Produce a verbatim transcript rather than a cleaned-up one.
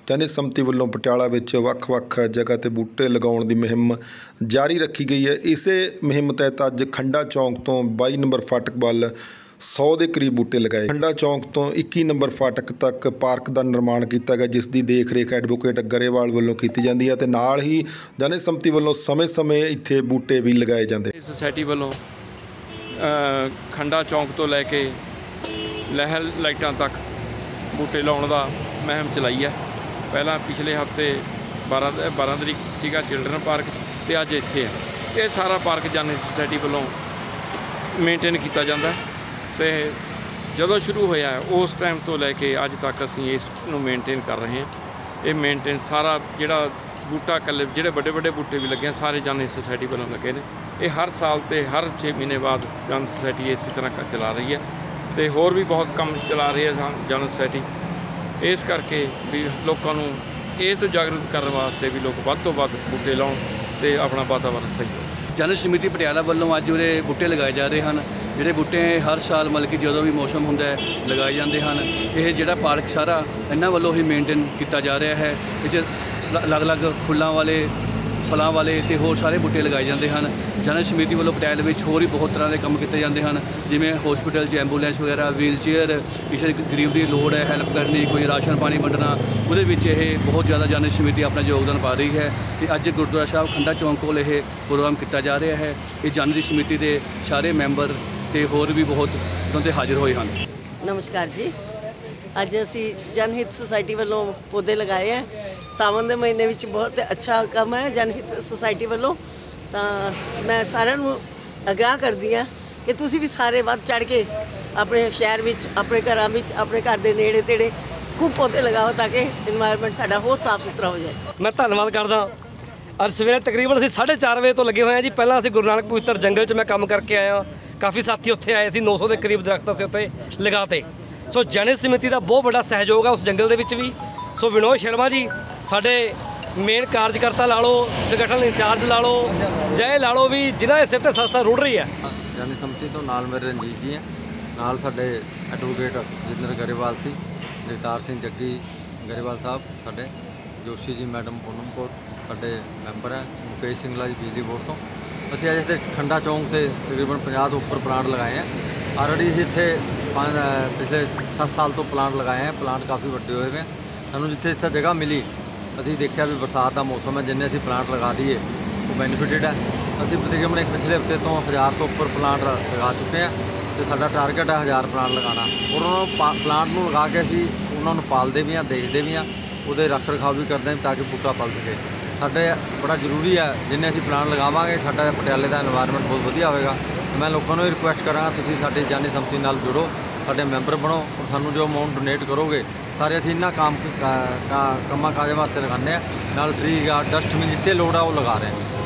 जन संमति वालों पटियाला विच वख-वख जगह ते बूटे लगाउण दी मुहिम जारी रखी गई है। इसे मुहिम तहत अज खंडा चौंक तो बाई नंबर फाटक वाल सौ के करीब बूटे लगाए। खंडा चौंक तो इक्की नंबर फाटक तक पार्क का निर्माण किया गया, जिस की देख रेख एडवोकेट गरेवाल वालों की जाती है। तो नाल ही जन संमति वालों समय समय इत्थे बूटे भी लगाए जाते। सोसाइटी वालों खंडा चौंक तो लैके लहर लाइटां तक बूटे लाने का मुहिम चलाई है। पहला पिछले हफ्ते बारह बारह तरीक सीगा चिल्ड्रन पार्क तो अज इत्थे है। ये सारा पार्क जानी सोसाइटी वालों मेनटेन किया जाता है। तो जदों शुरू होया उस टाइम तो लैके अज तक असीं इसनूं मेनटेन कर रहे हैं। ये मेनटेन सारा जिहड़ा बूटा कल्ले जिहड़े बड़े बड़े बूटे भी लगे सारे जानी सोसाइटी वालों लगे ने। ये हर साल तो हर छे महीने बाद जन सोसाइटी इसी तरह चला रही है। तो होर भी बहुत काम चला रही है जन सोसाइटी। इस करके भी लोगों को ये तो जागरूक करने वास्ते भी लोग वध तो वध बूटे लाउण ते अपना वातावरण सही हो। जन समिति पटियाला वालों अज उरे बूटे लगाए जा रहे हैं। ਜਿਹੜੇ बूटे हर साल मतलब कि जो भी मौसम होंदा है लगाए जाते हैं। ये जिहड़ा पार्क सारा इन्हां वालों ही मेनटेन किया जा रहा है। इस अलग अलग फुल्लां वाले फलां वाले तो होर सारे बूटे लगाए जाते हैं। जन समिति वालों पटियाले में होर भी बहुत तरह के काम किए जाते हैं, जिवें हॉस्पिटल च एंबूलेंस वगैरह व्हील चेयर किसी गरीब की लोड़ है हैल्प करनी, कोई राशन पानी वंडना, वो बहुत ज़्यादा जन समिति अपना योगदान पा रही है। तो अज गुरुद्वारा साहब खंडा चौंक को यह प्रोग्राम किया जा रहा है। ये जन की समिति के सारे मैंबर तो होर भी बहुत उन्होंने हाजिर होए हैं। नमस्कार जी, अज असी जनहित सोसाइटी वालों पौधे लगाए हैं। सावन के महीने में बहुत अच्छा काम है जनहित सोसाइटी वालों। तो मैं सारे आग्रह करती हाँ कि तुसी भी सारे वध चढ़ के अपने शहर में अपने घर में अपने घर के नेड़े तेड़े खूब पौधे लगाओ ताकि इन्वायरमेंट साडा होर साफ सुथरा हो जाए। मैं धन्यवाद करदा। अज सवेरे तकरीबन असीं साढ़े चार बजे तो लगे हुए हैं जी। पहला असीं गुरु नानक पवित्र जंगल च मैं काम करके आया। काफ़ी साथी उत्थे आए सी, नौ सौ के करीब दरख्त असीं उत्थे लगाते। सो जन समिति का बहुत बड़ा सहयोग है उस जंगल दे विच भी। सो विनोद शर्मा जी साडे मेन कार्यकर्ता ला लो, संगठन इंचार्ज ला लो, जय ला लो भी जिन्हें सिर ते संस्था रुड़ रही है। जन समिति तो नाल मेरे रंजीत जी हैं, नाल साडे एडवोकेट जितेंद्र गरेवाल सी, जगतार सिंह जग्गी गरेवाल साहब, साडे जोशी जी मैडम पूनम कौर साडे मैंबर हैं, मुकेश सिंगला जी बिजली बोर्ड तो। असीं अज इत्थे खंडा चौंक से तकरीबन पचास उपर प्लांट लगाए हैं। ऑलरेडी असीं इत्थे पिछले सत्त साल तो प्लांट लगाए हैं। प्लांट काफ़ी वड्डे हुए हैं। सानूं जिथे इत्थे जगह मिली असीं देखा भी बरसात का मौसम है, जिन्हें असीं प्लांट लगा दिए वो बेनीफिटेड है। असीं तकरीबन एक पिछले हफ्ते तो हज़ार तो उपर प्लांट लगा चुके हैं। तो साडा टारगेट है हज़ार प्लांट लगाना। और उन्होंने प्लांट में लगा के असीं उन्होंने पालते भी हैं, देखते भी हैं, वो रख रखाव भी करते हैं ताकि बूटा पल सके। साडे बड़ा जरूरी है जिन्हें असीं प्लांट लगावांगे साडा पटियाले का एनवायरनमेंट बहुत वधिया होएगा। मैं लोगों को रिक्वेस्ट करांगा तुसीं साडी जानी समिति नाल जुड़ो, साडे मैंबर बनो और सानू जो अमाउंट डोनेट करोगे सारे असीं इन्हां काम कामां काजां वास्ते लगाने हैं। नाल ट्री या डस्टबिन जिथे लोड़ है वो लगा रहे हैं।